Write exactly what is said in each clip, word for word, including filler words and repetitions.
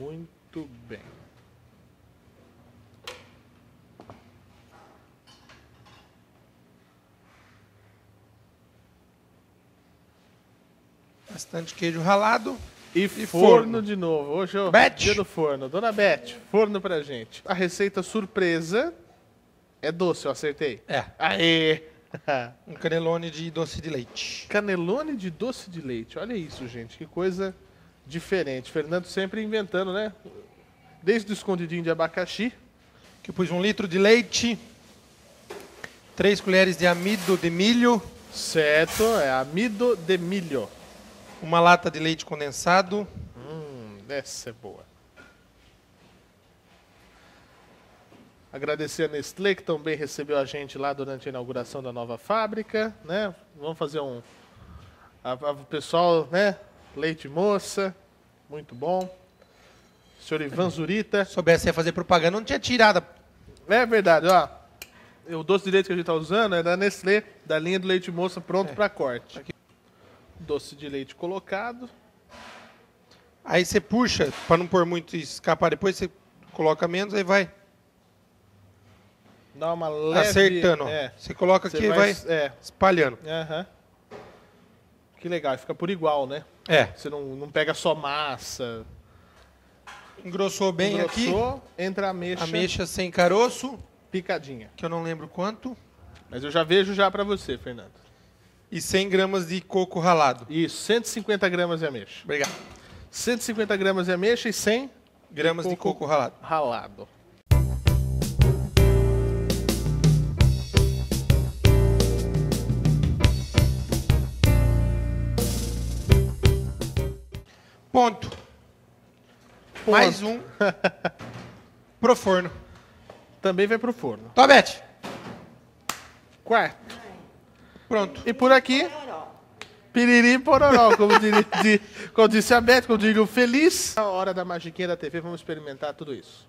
Muito bem. Bastante queijo ralado. E, E forno, forno. de novo. Hoje é o Beth. dia do forno. Dona Beth, forno pra gente. A receita surpresa é doce, eu acertei? É. Aê! Um canelone de doce de leite. Canelone de doce de leite. Olha isso, gente. Que coisa diferente. Fernando sempre inventando, né? Desde o escondidinho de abacaxi. Que eu pus um litro de leite. Três colheres de amido de milho. Certo, é amido de milho. Uma lata de leite condensado. Hum, essa é boa. Agradecer a Nestlé, que também recebeu a gente lá durante a inauguração da nova fábrica, né? Vamos fazer um... A, a, o pessoal, né? Leite moça, muito bom. Senhor Ivan Zurita. Se soubesse ia fazer propaganda, não tinha tirado. É verdade, ó. O doce de leite que a gente tá usando é da Nestlé, da linha do leite moça, pronto É. para corte. Aqui. Doce de leite colocado. Aí você puxa, para não pôr muito e escapar depois, você coloca menos, aí vai Dá uma leve... acertando. Ó. É. Você coloca Você aqui e vai É. espalhando. Aham. Que legal, fica por igual, né? É. Você não, não pega só massa. Engrossou bem Engrossou, entra a ameixa, aqui. Ameixa sem caroço, picadinha. que eu não lembro quanto. Mas eu já vejo já para você, Fernando. E cem gramas de coco ralado. Isso, cento e cinquenta gramas de ameixa. Obrigado. cento e cinquenta gramas de ameixa e cem Gramas de coco ralado. ralado. Ponto. Ponto. Mais um pro forno. Também vai pro forno. Tobete. Quarto. Pronto. E por aqui, piriri pororó, como, diria, de, como disse a Beth, como diria o Feliz. Na hora da magiquinha da T V, vamos experimentar tudo isso.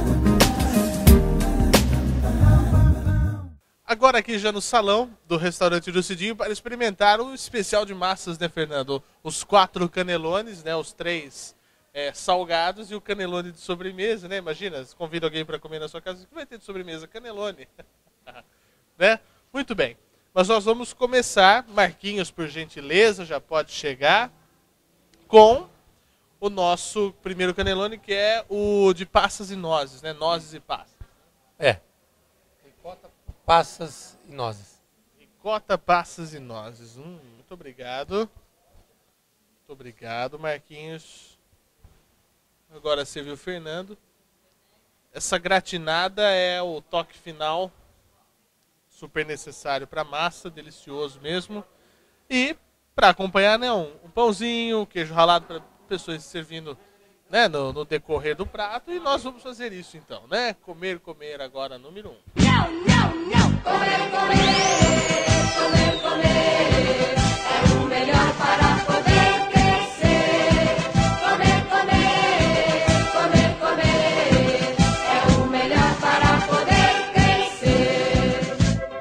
Agora aqui já no salão do restaurante Lucidinho para experimentar o especial de massas, né, Fernando? Os quatro canelones, né, os três é, salgados e o canelone de sobremesa, né? Imagina, você convida alguém para comer na sua casa, o que vai ter de sobremesa? Canelone. Né? Muito bem. Mas nós vamos começar, Marquinhos, por gentileza, já pode chegar, com o nosso primeiro canelone, que é o de passas e nozes, né? Nozes e passas. É. Ricota, passas e nozes. Ricota, passas e nozes. Hum, muito obrigado. Muito obrigado, Marquinhos. Agora você viu o Fernando. Essa gratinada é o toque final. Super necessário para massa, delicioso mesmo. E para acompanhar, né, um, um pãozinho, queijo ralado para pessoas servindo, né, no, no decorrer do prato. E nós vamos fazer isso então, né? Comer, comer agora, número um. Não, não, não. Comer, comer, comer, comer. É o melhor para poder crescer. Comer, comer, comer, comer. É o melhor para poder crescer.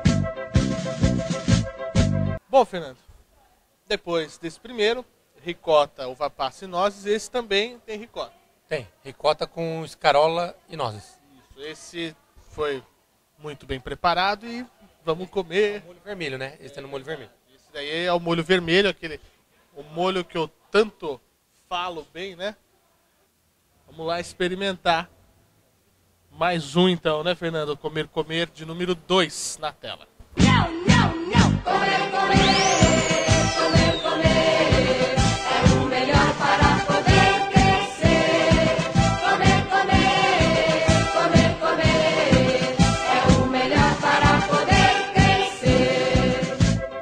Bom, Fernando, depois desse primeiro, ricota, uva passa e nozes, esse também tem ricota. Tem. Ricota com escarola e nozes. Isso, esse foi muito bem preparado e vamos comer. Molho vermelho, né? Esse é no molho vermelho. Esse daí é o molho vermelho, aquele, o molho que eu tanto falo bem, né? Vamos lá experimentar. Mais um então, né, Fernando? Comer, comer, de número dois na tela. Não, não, não. Comer, comer, comer, comer. É o melhor para poder crescer. Comer, comer, comer, comer. É o melhor para poder crescer.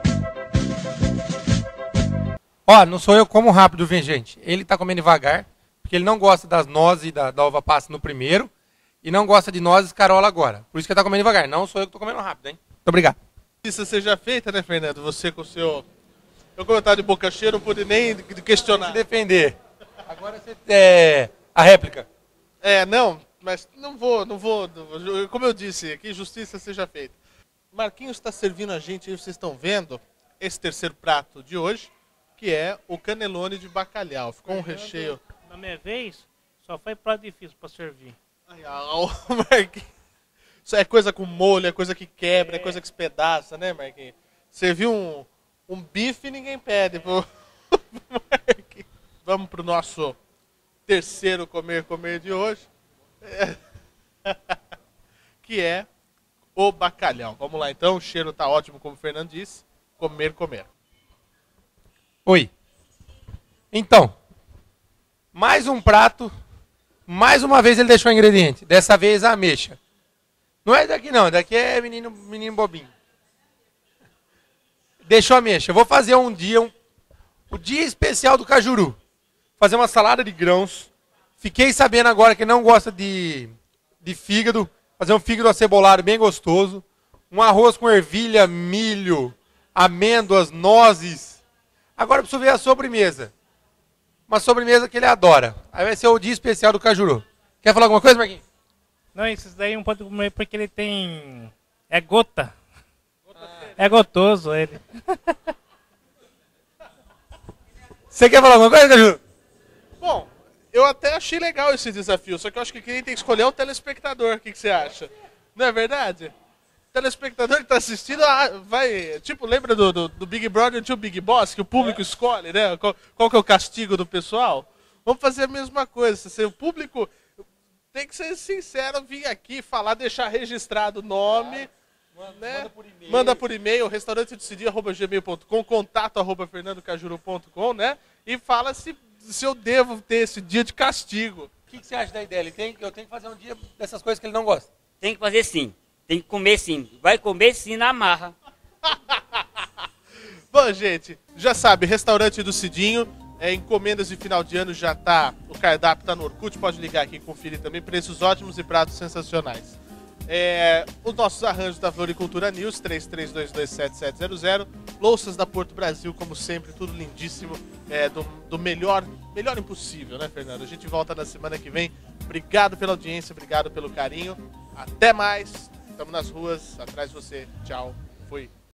Ó, não sou eu como rápido, vem, gente. Ele tá comendo devagar, porque ele não gosta das nozes e da, da uva passa no primeiro, e não gosta de nozes e escarola agora. Por isso que ele tá comendo devagar. Não sou eu que tô comendo rápido, hein? Muito obrigado. Isso seja feita, né, Fernando? Você com o seu... Eu, como eu tava de boca cheia, não pude nem questionar. Se defender. Agora você... É... A réplica. É, não, mas não vou, não vou, não vou. Como eu disse, aqui justiça seja feita. Marquinhos está servindo a gente, aí vocês estão vendo, esse terceiro prato de hoje, que é o canelone de bacalhau. Ficou um recheio... Na minha vez, Só foi prato difícil pra servir. Ai, ah, o Marquinhos. Isso é coisa com molho, é coisa que quebra, é, é coisa que espedaça, né, Marquinhos? Serviu um, um bife e ninguém pede pro Marquinhos. Vamos pro nosso terceiro comer, comer de hoje. É. Que é o bacalhau. Vamos lá então, o cheiro tá ótimo, como o Fernando disse. Comer, comer. Oi. Então, mais um prato. Mais uma vez ele deixou o ingrediente. Dessa vez a ameixa. Não é daqui não, daqui é menino, menino bobinho. Deixou a ameixa. Eu vou fazer um dia, um, o dia especial do cajuru. Fazer uma salada de grãos. Fiquei sabendo agora que não gosta de, de fígado. Fazer um fígado acebolado bem gostoso. Um arroz com ervilha, milho, amêndoas, nozes. Agora eu preciso ver a sobremesa. Uma sobremesa que ele adora. Aí vai ser o dia especial do cajuru. Quer falar alguma coisa, Marquinhos? Não, esses daí não pode comer porque ele tem... É gota. É gotoso ele. Você quer falar alguma coisa, cajuru? Bom, eu até achei legal esse desafio, só que eu acho que quem tem que escolher é o telespectador. O que, que você acha? Não é verdade? O telespectador que está assistindo ah, vai... Tipo, lembra do, do, do Big Brother e o Big Boss, que o público escolhe, né? Qual, qual que é o castigo do pessoal? Vamos fazer a mesma coisa. Se o público tem que ser sincero, vir aqui, falar, deixar registrado o nome... Manda, né? manda por e-mail, manda por e-mail restaurante do cd arroba gmail ponto com, contato arroba fernando cajuru ponto com, né? E fala se, se eu devo ter esse dia de castigo. O que, que você acha da ideia? Ele tem, eu tenho que fazer um dia dessas coisas que ele não gosta. Tem que fazer sim. Tem que comer sim. Vai comer sim na marra. Bom, gente, já sabe, restaurante do Cidinho, é, encomendas de final de ano já tá, o cardápio tá no Orkut, pode ligar aqui e conferir também, preços ótimos e pratos sensacionais. É, os nossos arranjos da Floricultura News, três três dois dois sete sete zero zero. Louças da Porto Brasil, como sempre, tudo lindíssimo. É, do, do melhor, melhor impossível, né, Fernando? A gente volta na semana que vem. Obrigado pela audiência, obrigado pelo carinho. Até mais. Estamos nas ruas, atrás de você. Tchau. Fui.